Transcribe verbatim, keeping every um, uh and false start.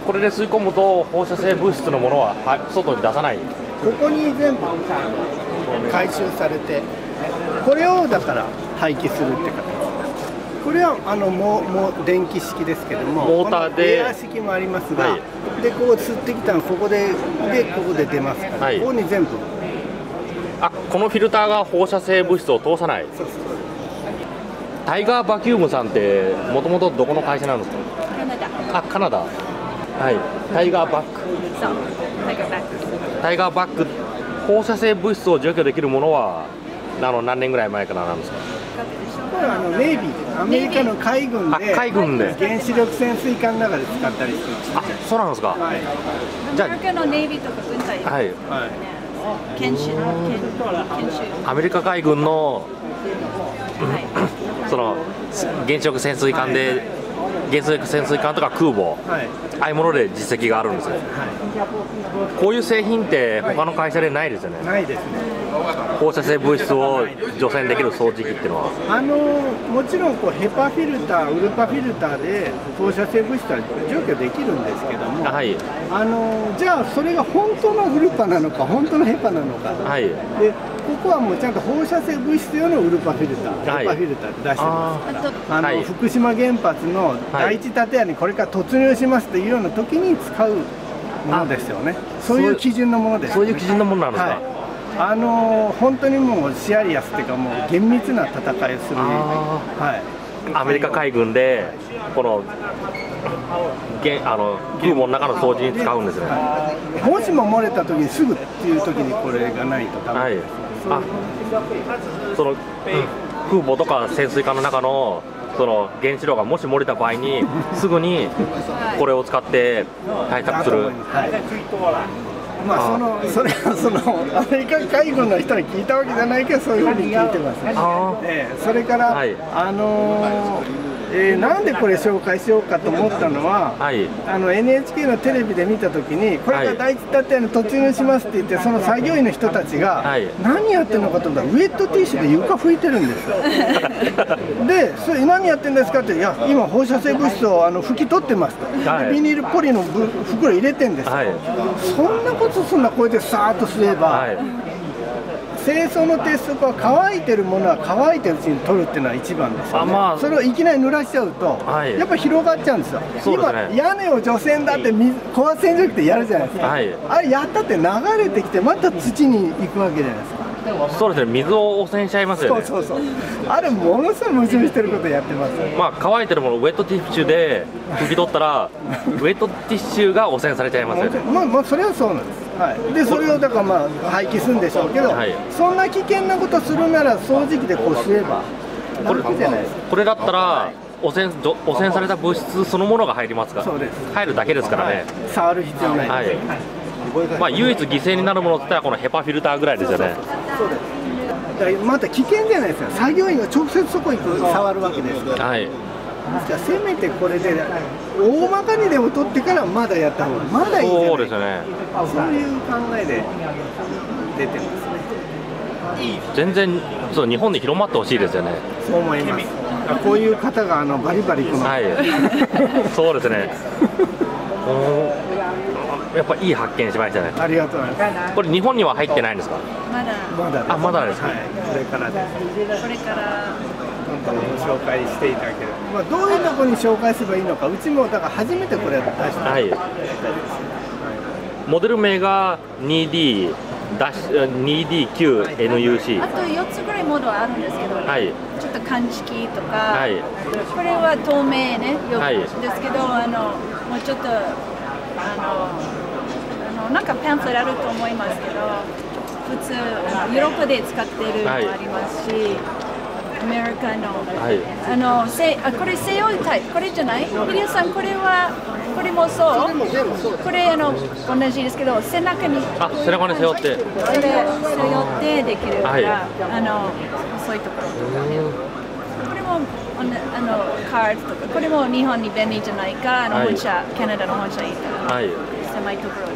これで吸い込むと放射性物質のものは、はい、外に出さない。 ここに全部回収されて、これをだから廃棄するって形です。これはあのもうもう電気式ですけども、 モーターでエア式もありますが、 はい、 でここ吸ってきたのここででここで出ますから、はい、ここに全部。 あ、このフィルターが放射性物質を通さない。 そうそう。 タイガーバキュームさんってもともとどこの会社なんですか？ カナダ。 あ、カナダ。はい。タイガーバック。 そう。タイガーバック。 タイガーバック。放射性物質を除去できるものはあの何年ぐらい前からなんですか？ これはあのネイビー、アメリカの海軍で、 海軍で原子力潜水艦の中で使ったりしてました。 あ、そうなんですか。はい、 じゃあアメリカのネイビーとか軍隊。はい。研修、研修。アメリカ海軍の、はい、その原子力潜水艦で、原子力潜水艦とか空母、はい、ああいうもので実績があるんですよ。はい、こういう製品って他の会社でないですよね。 ないですね。 放射性物質を除染できる掃除機っていうのはあのもちろんこうヘパフィルター、ウルパフィルターで放射性物質は除去できるんですけども、はい、あのじゃあそれが本当のウルパなのか本当のヘパなのか、はい、でここはもうちゃんと放射性物質用のウルパフィルター、はい、ヘパフィルターで出してますから、あの、はい、福島原発の第一建屋にこれから突入しますというような時に使うものですよね。そういう基準のものです、ね。 そういう基準のものなんですか。はい、 あの本当にもうシアリアスっていうかもう厳密な戦いをする、 はい、アメリカ海軍でこのあの空母の中の掃除に使うんですね。 はい、もしも漏れた時にすぐっていう時にこれがないとダメです。 はい、あ、その、うん、空母とか潜水艦の中のその原子炉がもし漏れた場合にすぐにこれを使って対策する。 まあそのそれはそのアメリカ海軍の人に聞いたわけじゃないけどそういうふうに聞いてます。えー、それから、はい、あのーえー、なんでこれ紹介しようかと思ったのは、はい、あの エヌエイチケー のテレビで見たときにこれが第一建屋に突入しますって言ってその作業員の人たちが、はい、何やってるのかと思ったらウェットティッシュで床拭いてるんですよ。でそれ何やってるんですかって、いや今放射性物質をあの拭き取ってますと、はい、ビニールポリの袋入れてんですよ。はい、そんなことすんな、これでさーっとすれば、はい、清掃の鉄則は乾いてるものは乾いてるうちに取るっていうのは一番ですよね。まあ、それをいきなり濡らしちゃうと、はい、やっぱり広がっちゃうんですよ。そうですね、今屋根を除染だって高圧洗浄機ってやるじゃないですか、はい、あれやったって流れてきてまた土に行くわけじゃないですか。 そうですね、水を汚染しちゃいますよね。 そうそうそう、あれものすごい矛盾してることやってます。 まあ乾いてるものをウェットティッシュで拭き取ったらウェットティッシュが汚染されちゃいますよね。 まあまあそれはそうなんです。はい、でそれをだからまあ廃棄するんでしょうけど、はい、そんな危険なことするなら掃除機でこう吸えば楽じゃないですか。 これだったら汚染汚染された物質そのものが入りますから。そうです、入るだけですからね、はい、 触る必要ないです。はい、 まあ唯一犠牲になるものって言ったらこのヘパフィルターぐらいですよね。 そうです。だからまた危険じゃないですか。作業員が直接そこに触るわけですから。はい。じゃあせめてこれで大まかにでも取ってからまだやった方がまだいいじゃない。 そうですよね。 そういう考えで出てますね。 全然そう日本に広まってほしいですよね。 そう思います。こういう方があのバリバリこの。 はい。そうですね。やっぱいい発見しましたね。 ありがとうございます。 これ日本には入ってないんですか？ まだ。 まだです。 あ、まだですか。 はい。これからです。 これからどんどん紹介していただければ。まあどういうところに紹介すればいいのか、うちもだから初めてこれ出した。はい。 モデル名が ツーディー ダッシュ ツーディーキューエヌユーシー。 あとよっつぐらいモードはあるんですけど、はい、ちょっと鑑識とか、はい、これは透明ね、よくですけど、あのもうちょっとあのあのなんかパンフレットあると思いますけど、普通ヨーロッパで使ってるのもありますし、はい、アメリカの、はい、あのせあこれ西洋タイプ、これじゃない？ヒデさんこれはこれもそう？これあの同じですけど背中にあ背中に背負って。 それ背負ってできるから、はい、あの細いところとかね。これもあのカードとかこれも日本に便利じゃないか、あの本社、はい、カナダの本社にいたら、はい、狭いところ